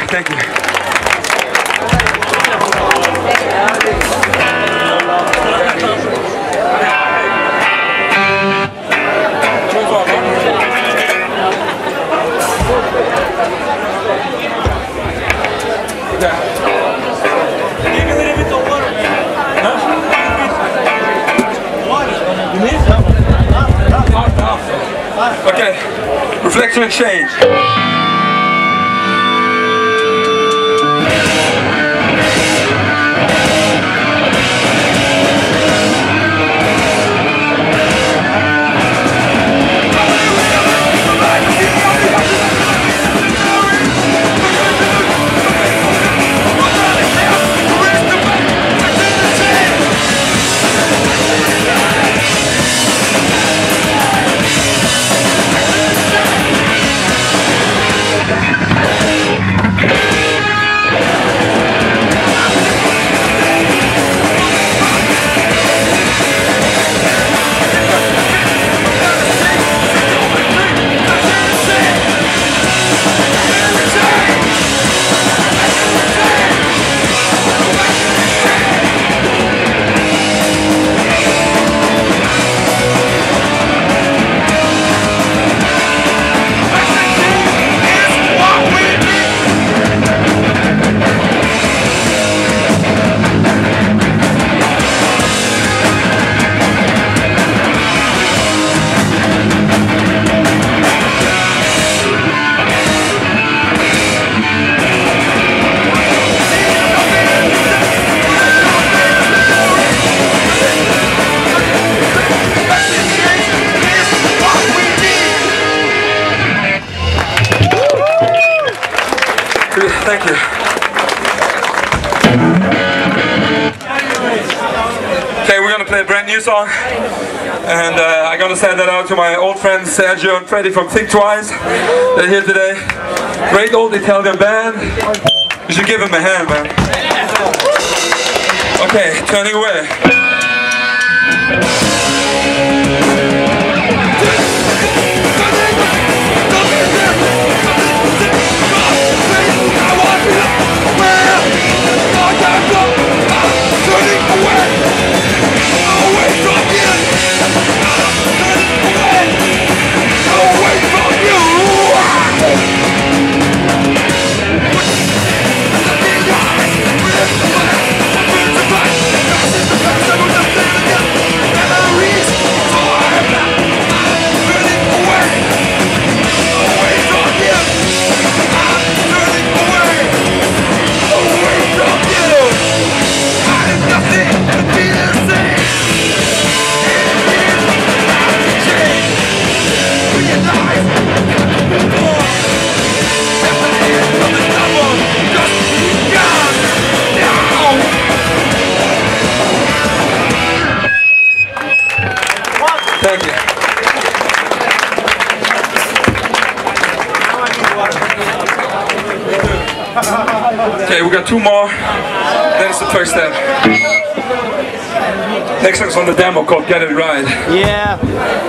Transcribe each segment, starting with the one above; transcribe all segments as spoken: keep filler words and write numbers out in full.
Thank you. Okay, reflection and change. Thank you. Okay, we're gonna play a brand new song, and uh, I'm gonna send that out to my old friends Sergio and Freddy from Think Twice. They're here today. Great old Italian band. You should give them a hand, man. Okay, turning away. Thank you. Okay, we got two more. Then it's the first step. Next song's on the demo called Get It Right. Yeah.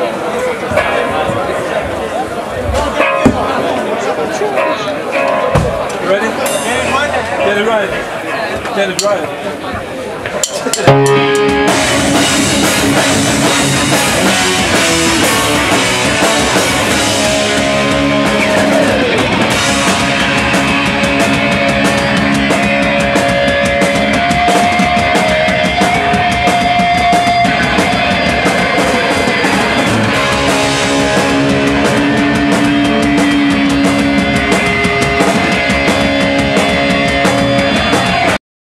You ready? Get it right. Get it right.